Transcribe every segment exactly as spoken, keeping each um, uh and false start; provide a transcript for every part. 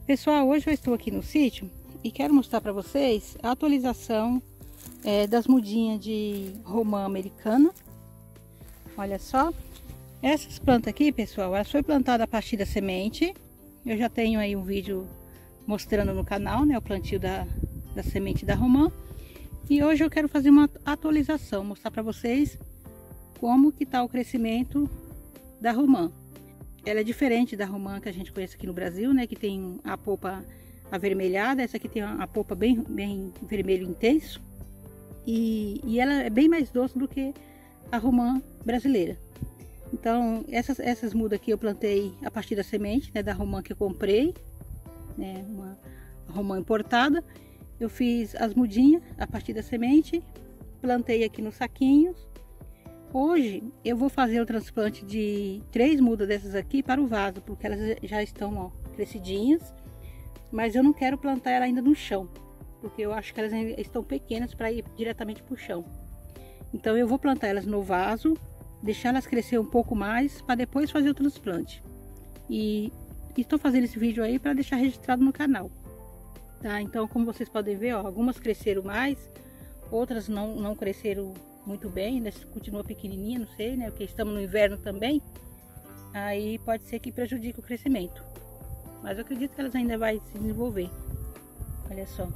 Pessoal, hoje eu estou aqui no sítio e quero mostrar para vocês a atualização é, das mudinhas de romã americana. Olha só, essas plantas aqui, pessoal, elas foi plantada a partir da semente. Eu já tenho aí um vídeo mostrando no canal, né, o plantio da, da semente da romã. E hoje eu quero fazer uma atualização, mostrar para vocês como que está o crescimento da romã. Ela é diferente da romã que a gente conhece aqui no Brasil, né? Que tem a polpa avermelhada. Essa aqui tem a polpa bem, bem vermelho intenso. E, e ela é bem mais doce do que a romã brasileira. Então, essas, essas mudas aqui eu plantei a partir da semente, né? Da romã que eu comprei. Né, uma romã importada. Eu fiz as mudinhas a partir da semente. Plantei aqui nos saquinhos. Hoje eu vou fazer o transplante de três mudas dessas aqui para o vaso, porque elas já estão, ó, crescidinhas, mas eu não quero plantar ela ainda no chão, porque eu acho que elas ainda estão pequenas para ir diretamente para o chão. Então eu vou plantar elas no vaso, deixar elas crescer um pouco mais para depois fazer o transplante. E estou fazendo esse vídeo aí para deixar registrado no canal, tá? Então, como vocês podem ver, ó, algumas cresceram mais, outras não, não cresceram muito bem, ainda continua pequenininha, não sei, né? Porque estamos no inverno também. Aí pode ser que prejudique o crescimento. Mas eu acredito que elas ainda vai se desenvolver. Olha só.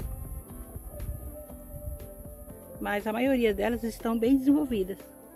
Mas a maioria delas estão bem desenvolvidas.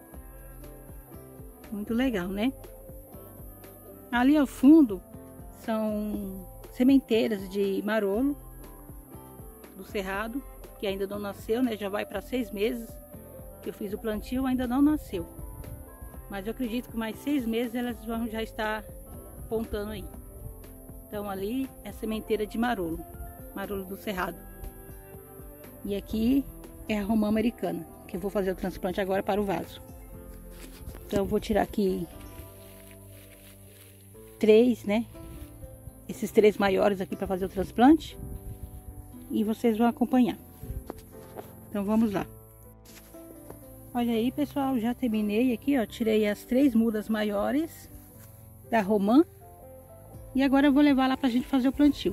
Muito legal, né? Ali ao fundo são sementeiras de marolo do cerrado, que ainda não nasceu, né? Já vai para seis meses. Eu fiz o plantio, ainda não nasceu, mas eu acredito que mais seis meses elas vão já estar pontando aí. Então ali é a sementeira de marolo, marolo do cerrado. E aqui é a romã americana, que eu vou fazer o transplante agora para o vaso. Então eu vou tirar aqui três, né? Esses três maiores aqui para fazer o transplante. E vocês vão acompanhar. Então vamos lá. Olha aí, pessoal, já terminei aqui, ó, tirei as três mudas maiores da romã. E agora eu vou levar lá pra gente fazer o plantio.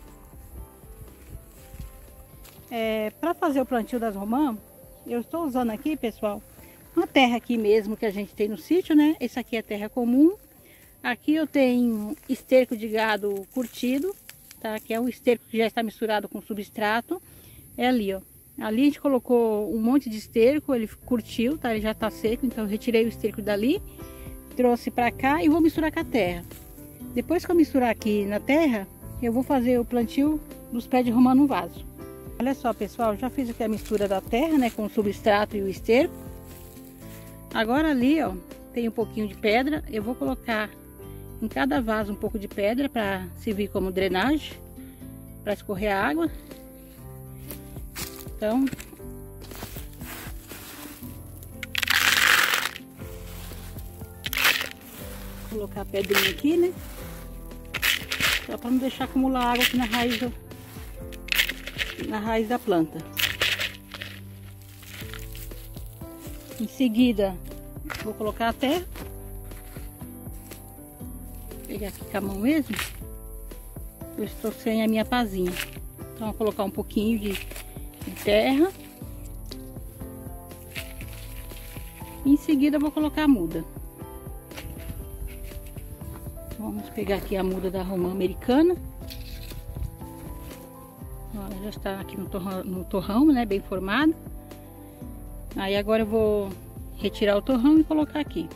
É, para fazer o plantio das romã, eu estou usando aqui, pessoal, uma terra aqui mesmo que a gente tem no sítio, né? Essa aqui é terra comum. Aqui eu tenho esterco de gado curtido, tá? Que é um esterco que já está misturado com substrato. É ali, ó. Ali a gente colocou um monte de esterco, ele curtiu, tá? Ele já tá seco, então eu retirei o esterco dali, trouxe pra cá e vou misturar com a terra. Depois que eu misturar aqui na terra, eu vou fazer o plantio dos pés de romã no vaso. Olha só, pessoal, já fiz aqui a mistura da terra, né, com o substrato e o esterco. Agora ali, ó, tem um pouquinho de pedra, eu vou colocar em cada vaso um pouco de pedra para servir como drenagem, para escorrer a água. Então, vou colocar a pedrinha aqui, né? Só para não deixar acumular água aqui na raiz, do, na raiz da planta. Em seguida, vou colocar a terra. Vou pegar aqui com a mão mesmo. Eu estou sem a minha pazinha. Então, vou colocar um pouquinho de terra. Em seguida eu vou colocar a muda. Vamos pegar aqui a muda da romã americana. Olha, já está aqui no torrão, no torrão, né, bem formado. Aí agora eu vou retirar o torrão e colocar aqui.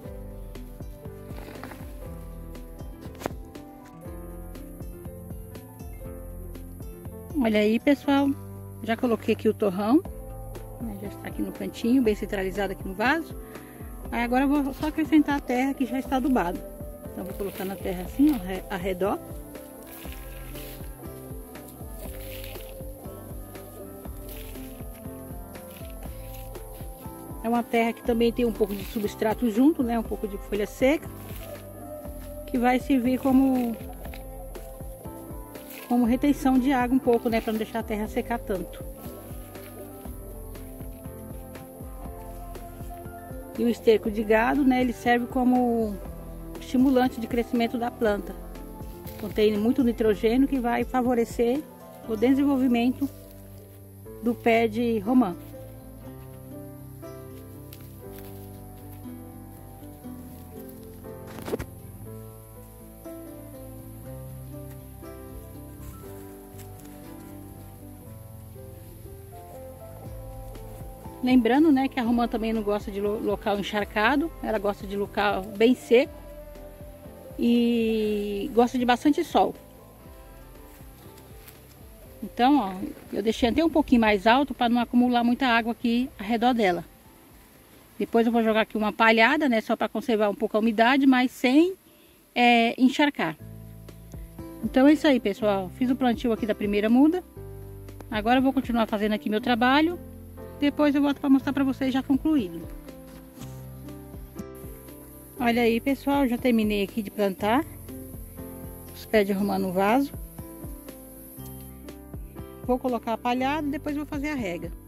Olha aí, pessoal. Já coloquei aqui o torrão, né, já está aqui no cantinho, bem centralizado aqui no vaso. Aí agora eu vou só acrescentar a terra que já está adubada. Então vou colocar na terra assim, ó, ao redor. É uma terra que também tem um pouco de substrato junto, né, um pouco de folha seca, que vai servir como como retenção de água um pouco, né, para não deixar a terra secar tanto. E o esterco de gado, né, ele serve como estimulante de crescimento da planta. Contém muito nitrogênio que vai favorecer o desenvolvimento do pé de romã. Lembrando, né, que a romã também não gosta de local encharcado, ela gosta de local bem seco e gosta de bastante sol. Então, ó, eu deixei até um pouquinho mais alto para não acumular muita água aqui ao redor dela. Depois eu vou jogar aqui uma palhada, né, só para conservar um pouco a umidade, mas sem é, encharcar. Então é isso aí, pessoal. Fiz o plantio aqui da primeira muda. Agora eu vou continuar fazendo aqui meu trabalho. Depois eu volto para mostrar para vocês já concluído. Olha aí, pessoal, já terminei aqui de plantar os pés de romã no vaso. Vou colocar a palhada e depois vou fazer a rega.